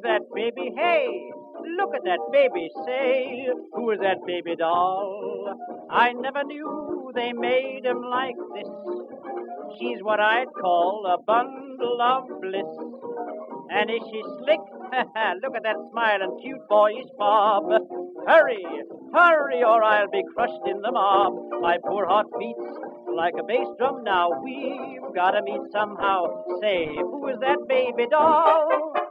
that baby? Hey, look at that baby, say, who is that baby doll? I never knew they made 'em like this. She's what I'd call a bundle of bliss. And is she slick? Look at that smile and cute boyish bob. Hurry, hurry, or I'll be crushed in the mob. My poor heart beats like a bass drum now. We've got to meet somehow. Say, who is that baby doll?